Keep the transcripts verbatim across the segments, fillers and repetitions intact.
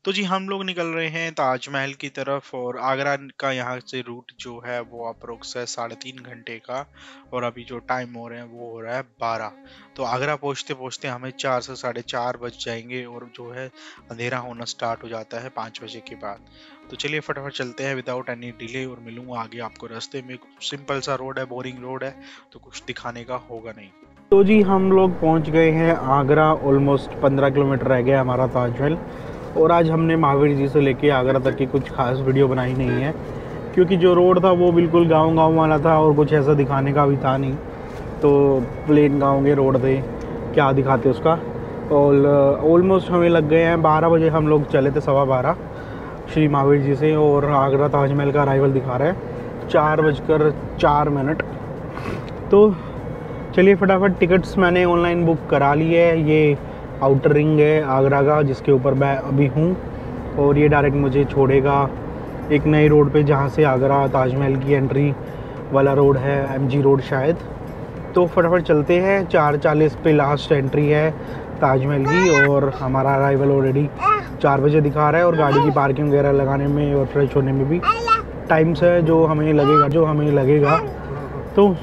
तो जी हम लोग निकल रहे हैं ताजमहल की तरफ और आगरा का यहाँ से रूट जो है वो अप्रोक्स है साढ़े तीन घंटे का। और अभी जो टाइम हो रहे हैं वो हो रहा है बारह। तो आगरा पहुँचते पहुँचते हमें चार से साढ़े चार बज जाएंगे और जो है अंधेरा होना स्टार्ट हो जाता है पाँच बजे के बाद। तो चलिए फटाफट चलते हैं विदाउट एनी डिले और मिलूंगा आगे आपको रास्ते में। सिंपल सा रोड है, बोरिंग रोड है, तो कुछ दिखाने का होगा नहीं। तो जी हम लोग पहुंच गए हैं आगरा। ऑलमोस्ट पंद्रह किलोमीटर रह गया हमारा ताजमहल। और आज हमने महावीर जी से लेके आगरा तक की कुछ खास वीडियो बनाई नहीं है, क्योंकि जो रोड था वो बिल्कुल गांव गांव वाला था और कुछ ऐसा दिखाने का भी था नहीं। तो प्लेन गांव के रोड थे, क्या दिखाते उसका। और ऑलमोस्ट हमें लग गए हैं बारह बजे, हम लोग चले थे सवा बारह श्री महावीर जी से। और आगरा ताजमहल का अराइवल दिखा रहा है चार बजकर चार मिनट। तो चलिए फटाफट, टिकट्स मैंने ऑनलाइन बुक करा ली है। ये आउटर रिंग है आगरा का जिसके ऊपर मैं अभी हूँ, और ये डायरेक्ट मुझे छोड़ेगा एक नई रोड पे जहाँ से आगरा ताजमहल की एंट्री वाला रोड है, एमजी रोड शायद। तो फटाफट चलते हैं। चार चालीस पे लास्ट एंट्री है ताजमहल की और हमारा अराइवल ऑलरेडी चार बजे दिखा रहा है। और गाड़ी की पार्किंग वगैरह लगाने में और फ्रेश होने में भी टाइम से जो हमें लगेगा जो हमें लगेगा तो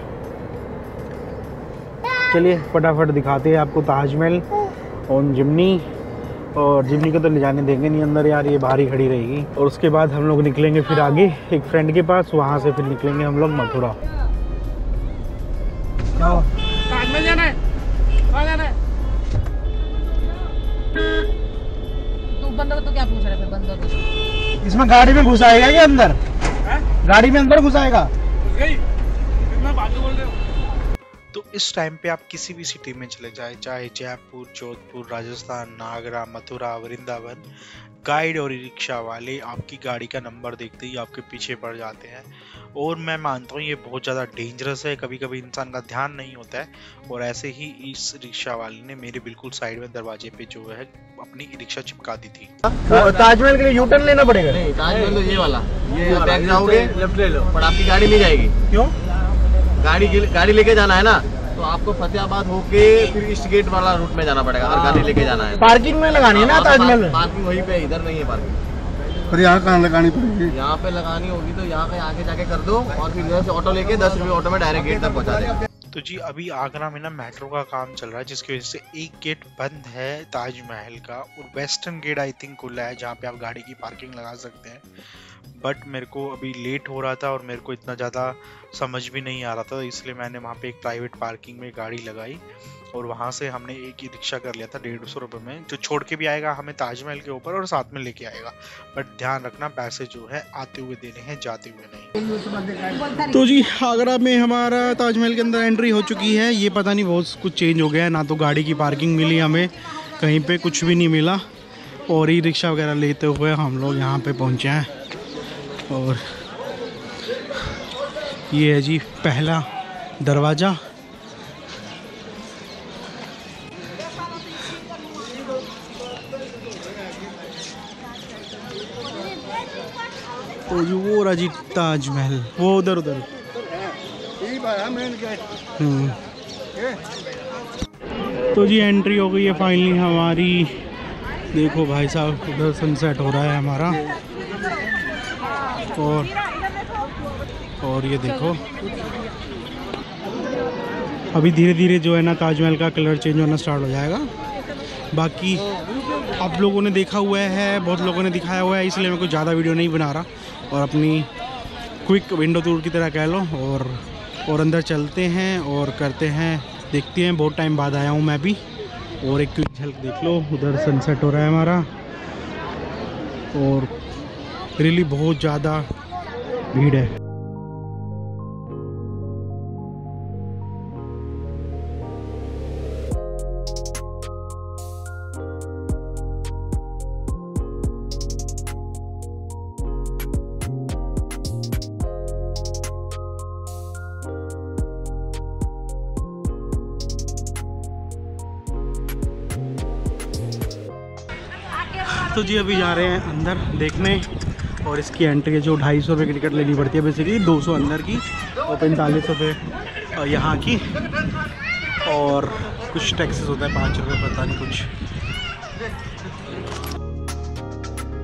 चलिए फटाफट दिखाते हैं आपको ताजमहल ऑन जिमनी। और जिमनी को तो ले जाने देंगे नहीं अंदर यार, ये बाहर ही खड़ी रहेगी। और उसके बाद हम लोग निकलेंगे फिर आगे एक फ्रेंड के पास, वहाँ से फिर निकलेंगे हम लोग मथुरा। ताजमहल जाना है, कहाँ जाना है? तू बंदर तो क्या पूछ रहा है फिर? बंदर तो इसमें गाड़ी में घुसाएगा क्या अंदर? है? गाड़ी में अंदर घुसाएगा? घुस गई? कितना बाजू बोल रहे हो? तो इस टाइम पे आप किसी भी सिटी में चले जाए, चाहे जयपुर, जोधपुर, राजस्थान, आगरा, मथुरा, वृंदावन, गाइड और रिक्शा वाले आपकी गाड़ी का नंबर देखते ही आपके पीछे पड़ जाते हैं। और मैं मानता हूँ ये बहुत ज़्यादा डेंजरस है, कभी कभी इंसान का ध्यान नहीं होता है। और ऐसे ही इस रिक्शा वाले ने मेरे बिल्कुल साइड में दरवाजे पे जो है अपनी रिक्शा चिपका दी थी। ताजमहल के लिए यू टर्न लेना पड़ेगा? नहीं, ताजमहल तो ये वाला, ये बैक जाओगे लेफ्ट ले लो, पर आपकी गाड़ी नहीं जाएगी। क्यों? गाड़ी गाड़ी लेके जाना है ना, तो आपको फतेहाबाद होके फिर ईस्ट गेट वाला रूट में जाना पड़ेगा अगर गाड़ी लेके जाना है। पार्किंग में लगानी है ना ताजमहल में? पार्किंग वहीं पे, इधर नहीं है पार्किंग। पर यहाँ कहाँ लगानी पड़ेगी? यहाँ पे लगानी होगी तो यहाँ पे आगे जाके कर दो और फिर इधर से ऑटो लेके दस रुपये ऑटो में डायरेक्ट गेट तक पहुँचा देगा। तो जी अभी आगरा में ना मेट्रो का काम चल रहा है, जिसकी वजह से एक गेट बंद है ताजमहल का और वेस्टर्न गेट आई थिंक खुला है जहाँ पे आप गाड़ी की पार्किंग लगा सकते हैं। बट मेरे को अभी लेट हो रहा था और मेरे को इतना ज़्यादा समझ भी नहीं आ रहा था, इसलिए मैंने वहाँ पे एक प्राइवेट पार्किंग में गाड़ी लगाई और वहाँ से हमने एक ही रिक्शा कर लिया था डेढ़ सौ रुपये में, जो छोड़ के भी आएगा हमें ताजमहल के ऊपर और साथ में लेके आएगा। बट ध्यान रखना पैसे जो है आते हुए देने हैं, जाते हुए नहीं। तो जी आगरा में हमारा ताजमहल के अंदर एंट्री हो चुकी है। ये पता नहीं बहुत कुछ चेंज हो गया है, ना तो गाड़ी की पार्किंग मिली हमें, कहीं पे कुछ भी नहीं मिला। और ई रिक्शा वगैरह लेते हुए हम लोग यहाँ पे पहुँचे हैं। और ये है जी पहला दरवाज़ा। तो जी वो रहा जी ताजमहल, वो उधर उधर। हम्म तो जी एंट्री हो गई है फाइनली हमारी। देखो भाई साहब उधर सनसेट हो रहा है हमारा। और और ये देखो अभी धीरे धीरे जो है ना ताजमहल का कलर चेंज होना स्टार्ट हो जाएगा। बाकी आप लोगों ने देखा हुआ है, बहुत लोगों ने दिखाया हुआ है, इसलिए मैं कुछ ज़्यादा वीडियो नहीं बना रहा और अपनी क्विक विंडो टूर की तरह कह लो। और और अंदर चलते हैं और करते हैं, देखते हैं। बहुत टाइम बाद आया हूँ मैं भी। और एक क्विक झलक देख लो, उधर सनसेट हो रहा है हमारा। और रियली बहुत ज़्यादा भीड़ है। तो जी अभी जा रहे हैं अंदर देखने। और इसकी एंट्री जो ढाई सौ रुपये की टिकट लेनी पड़ती है बेसिकली, दो सौ अंदर की और पैंतालीस रुपये यहाँ की। और कुछ टैक्सेस होता है पाँच रुपये, पता नहीं कुछ।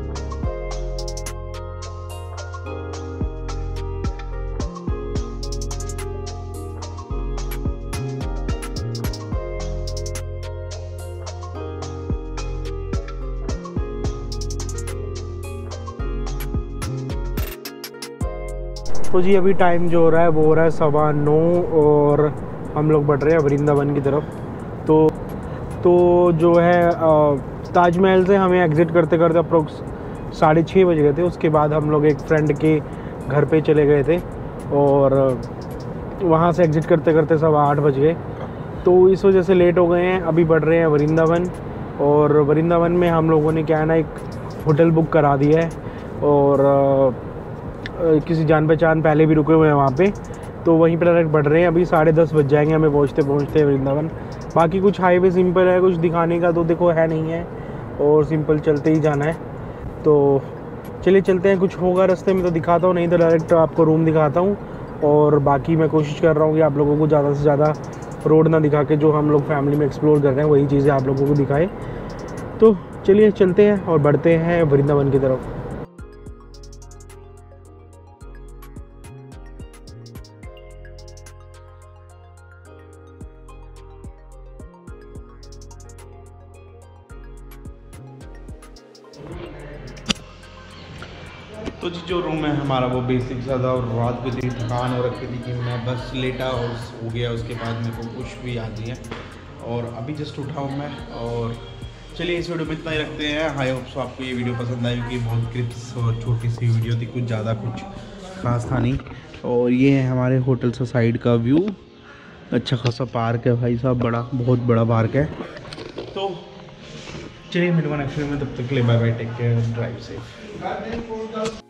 तो जी अभी टाइम जो हो रहा है वो हो रहा है सवा नौ और हम लोग बढ़ रहे हैं वृंदावन की तरफ। तो तो जो है ताजमहल से हमें एग्ज़िट करते करते अप्रोक्स साढ़े छः बज गए थे। उसके बाद हम लोग एक फ्रेंड के घर पे चले गए थे और वहाँ से एग्ज़िट करते करते सवा आठ बज गए। तो इस वजह से लेट हो गए हैं। अभी बढ़ रहे हैं वृंदावन और वृंदावन में हम लोगों ने क्या है ना एक होटल बुक करा दिया है और आ, किसी जान पहचान पहले भी रुके हुए हैं वहाँ पे, तो वहीं पर डायरेक्ट बढ़ रहे हैं। अभी साढ़े दस बज जाएंगे हमें पहुँचते पहुँचते वृंदावन। बाकी कुछ हाईवे सिंपल है, कुछ दिखाने का तो देखो है नहीं है और सिंपल चलते ही जाना है। तो चलिए चलते हैं, कुछ होगा रास्ते में तो दिखाता हूँ, नहीं तो डायरेक्ट आपको रूम दिखाता हूँ। और बाकी मैं कोशिश कर रहा हूँ कि आप लोगों को ज़्यादा से ज़्यादा रोड ना दिखा के जो हम लोग फैमिली में एक्सप्लोर कर रहे हैं वही चीज़ें आप लोगों को दिखाए। तो चलिए चलते हैं और बढ़ते हैं वृंदावन की तरफ। तो जी जो रूम है हमारा वो बेसिक सा था और रात को इतनी थकान हो रखी थी कि मैं बस लेटा और हो गया। उसके बाद मेरे को कुछ भी याद नहीं है और अभी जस्ट उठा हूँ मैं। और चलिए इस वीडियो में इतना ही रखते हैं। आई होप सो आपको ये वीडियो पसंद आई, क्योंकि बहुत क्लिप्स और छोटी सी वीडियो थी, कुछ ज़्यादा कुछ खास था नहीं। और ये है हमारे होटल से साइड का व्यू। अच्छा खासा पार्क है भाई साहब, बड़ा बहुत बड़ा पार्क है। तो चलिए मिलूंगा नेक्स्ट वीडियो में, तब तक के लिए bye bye, take care, drive safe.